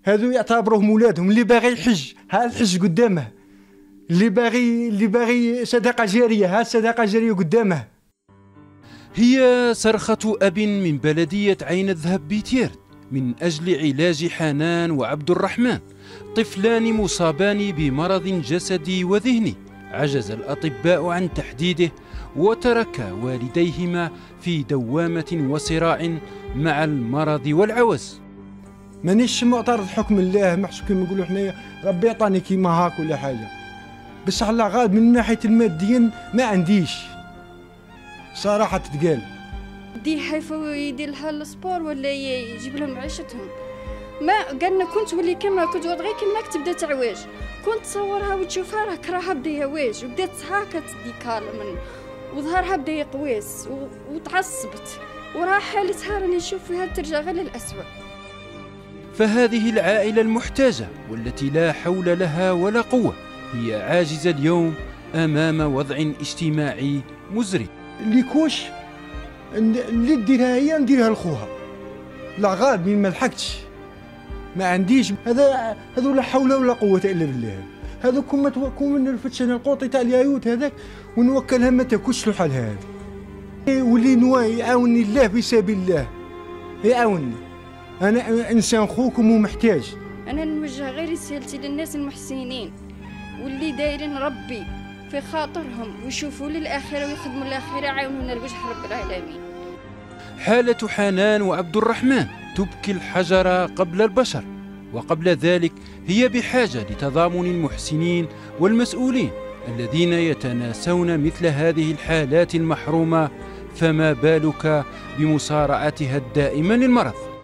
هذو يعتبروهم ولادهم. اللي باغي يحج ها الحج قدامه، اللي باغي صدقة جارية ها الصدقة جارية قدامه. هي صرخة أب من بلدية عين الذهب بتيرت من أجل علاج حنان وعبد الرحمن، طفلان مصابان بمرض جسدي وذهني عجز الأطباء عن تحديده، وترك والديهما في دوامة وصراع مع المرض والعوز. مانيش معترض حكم الله، محسوب كيما نقولوا حنايا ربي عطاني كيما هاك ولا حاجة، بس على غالب من ناحية الماديا ما عنديش صراحة تتقال. دي حيفو يدير لها السبور ولا يجيب لهم عيشتهم. ما قالنا كنت ولي كما كنت غير كما تبدا تعواج، كنت تصورها وتشوفها راه كراها بدا يواج وبدات هاكا تديكال من وظهرها بدا يقويس وتعصبت، وراه حالتها راني نشوف فيها ترجع غير للأسوأ. فهذه العائلة المحتاجة والتي لا حول لها ولا قوة هي عاجزة اليوم أمام وضع اجتماعي مزري. اللي كوش اللي ديرها هي نديرها لخوها، لا غالب ما لحقتش ما عنديش. هذو لا حول ولا قوة إلا بالله. هذو كون نرفدش انا القوطي تاع اليايوت هذاك ونوكلها ما تاكلش الحال هذا. واللي نواي يعاوني الله في سبيل الله يعاوني، انا انسان خوكم ومحتاج. انا نوجه غير رسالتي للناس المحسنين واللي دايرين ربي في خاطرهم ويشوفوا للآخرة ويخدموا الآخرة، يعاونونا لوجه رب العالمين. حالة حنان وعبد الرحمن تبكي الحجر قبل البشر، وقبل ذلك هي بحاجة لتضامن المحسنين والمسؤولين الذين يتناسون مثل هذه الحالات المحرومة، فما بالك بمصارعتها الدائمة للمرض.